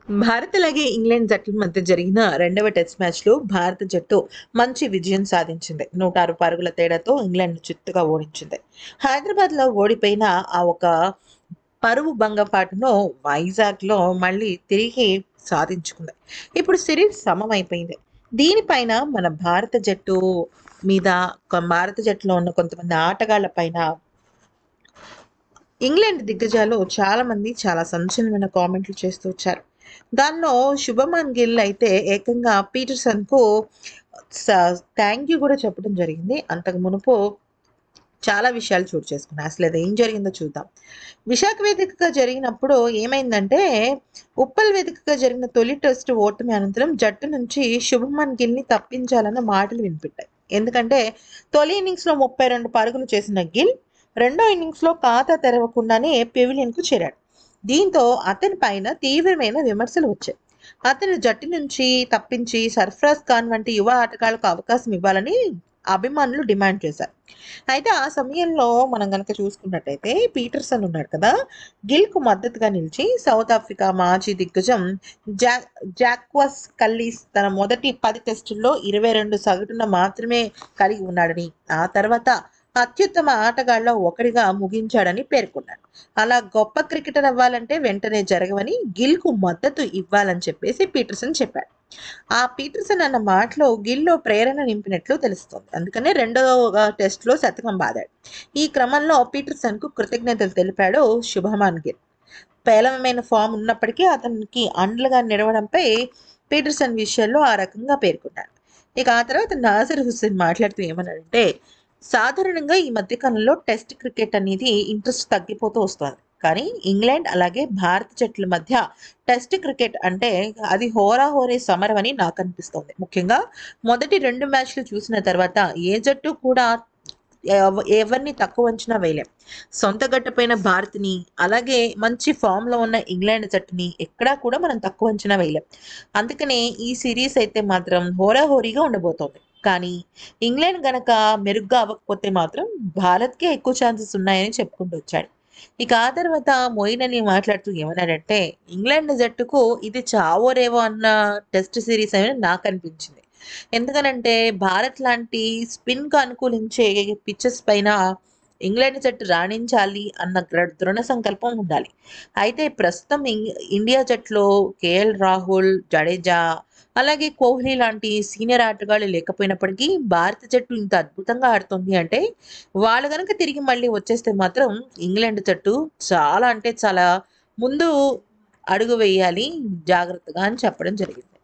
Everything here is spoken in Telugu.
భారత్ అలాగే ఇంగ్లాండ్ జట్ల మధ్య జరిగిన రెండవ టెస్ట్ మ్యాచ్లో భారత జట్టు మంచి విజయం సాధించింది. 106 పరుగుల తేడాతో ఇంగ్లాండ్ను చిత్తుగా ఓడించింది. హైదరాబాద్లో ఓడిపోయిన ఆ ఒక పరువు భంగపాటును వైజాగ్లో మళ్ళీ తిరిగి సాధించుకుంది. ఇప్పుడు సిరీస్ సమమైపోయింది. దీనిపైన మన భారత జట్టు మీద భారత జట్టులో ఉన్న కొంతమంది ఆటగాళ్ల పైన ఇంగ్లాండ్ దిగ్గజాలు చాలామంది చాలా సంచలనమైన కామెంట్లు చేస్తూ వచ్చారు. దానిలో శుభమన్ గిల్ అయితే ఏకంగా పీటర్సన్‌కు స థ్యాంక్ యూ కూడా చెప్పడం జరిగింది. అంతకు మునుపు చాలా విషయాలు చోటు చేసుకున్నాయి. అసలు ఏం జరిగిందో చూద్దాం. విశాఖ వేదికగా జరిగినప్పుడు ఏమైందంటే, ఉప్పల్ వేదికగా జరిగిన తొలి టెస్ట్ ఓటమి అనంతరం జట్టు నుంచి శుభమన్ గిల్‌ని తప్పించాలన్న మాటలు వినిపించాయి. ఎందుకంటే తొలి ఇన్నింగ్స్‌లో 32 పరుగులు చేసిన గిల్ రెండో ఇన్నింగ్స్‌లో ఖాతా తెరవకుండానే పెవిలియన్‌కు చేరాడు. దీంతో అతని పైన తీవ్రమైన విమర్శలు వచ్చాయి. అతను జట్టు నుంచి తప్పించి సర్ఫరాజ్ ఖాన్ వంటి యువ ఆటగాళ్లకు అవకాశం ఇవ్వాలని అభిమానులు డిమాండ్ చేశారు. అయితే ఆ సమయంలో మనం గనక చూసుకున్నట్టయితే పీటర్సన్ ఉన్నాడు కదా! గిల్‌కు మద్దతుగా నిలిచి సౌత్ ఆఫ్రికా మాజీ దిగ్గజం జా జాక్వస్ కల్లీస్ తన మొదటి 10 టెస్టుల్లో 22 సగటున మాత్రమే కలిగి ఉన్నాడని, ఆ తర్వాత అత్యుత్తమ ఆటగాళ్లలో ఒకడిగా ముగించాడని పేర్కొన్నాడు. అలా గొప్ప క్రికెటర్ అవ్వాలంటే వెంటనే జరగవని, గిల్‌కు మద్దతు ఇవ్వాలని చెప్పేసి పీటర్సన్ చెప్పాడు. ఆ పీటర్సన్ అన్న మాటలో గిల్‌లో ప్రేరణ నింపినట్లు తెలుస్తోంది. అందుకనే రెండవ టెస్ట్‌లో శతకం బాదాడు. ఈ క్రమంలో పీటర్సన్‌కు కృతజ్ఞతలు తెలిపాడు శుభమన్ గిల్. పేలవమైన ఫామ్ ఉన్నప్పటికీ అతనికి అండగా నిలవడంపై పీటర్సన్ విషయాల్లో ఆ రకంగా పేర్కొన్నాడు. ఇక ఆ తర్వాత నాజర్ హుస్సేన్ మాట్లాడుతూ ఏమన్నాడంటే, సాధారణంగా ఈ మధ్య కాలంలో టెస్ట్ క్రికెట్ అనేది ఇంట్రెస్ట్ తగ్గిపోతూ వస్తోంది. కానీ ఇంగ్లాండ్ అలాగే భారత జట్ల మధ్య టెస్ట్ క్రికెట్ అంటే అది హోరాహోరీ సమరం అని నాకు అనిపిస్తోంది. ముఖ్యంగా మొదటి 2 మ్యాచ్‌లు చూసిన తర్వాత ఏ జట్టు కూడా ఎవరిని తక్కువ అంచనా వేయలేం. సొంత గడ్డపైన భారత్‌ని, అలాగే మంచి ఫామ్‌లో ఉన్న ఇంగ్లాండ్ జట్టుని ఎక్కడా కూడా మనం తక్కువ అంచనా వేయలేం. అందుకనే ఈ సిరీస్ అయితే మాత్రం హోరాహోరీగా ఉండబోతోంది. కానీ ఇంగ్లాండ్ గనక మెరుగ్గా అవ్వకపోతే మాత్రం భారత్‌కే ఎక్కువ ఛాన్సెస్ ఉన్నాయని చెప్పుకుంటూ వచ్చాడు. ఇక ఆ తర్వాత మొయిన్ అలీ మాట్లాడుతూ ఏమన్నాడంటే, ఇంగ్లాండ్ జట్టుకు ఇది చావో రేవో అన్న టెస్ట్ సిరీస్ అని నాకనిపించింది. ఎందుకనంటే భారత్ లాంటి స్పిన్‌కు అనుకూలించే పిచెస్ పైన ఇంగ్లాండ్ జట్టు రాణించాలి అన్న దృఢ సంకల్పం ఉండాలి. అయితే ప్రస్తుతం ఇండియా జట్టులో కేఎల్ రాహుల్, జడేజా, అలాగే కోహ్లీ లాంటి సీనియర్ ఆటగాళ్ళు లేకపోయినప్పటికీ భారత జట్టు ఇంత అద్భుతంగా ఆడుతుంది అంటే, వాళ్ళు గనక తిరిగి మళ్ళీ వచ్చేస్తే మాత్రం ఇంగ్లాండ్ జట్టు చాలా అంటే చాలా ముందు అడుగు వేయాలి జాగ్రత్తగా అని చెప్పడం జరిగింది.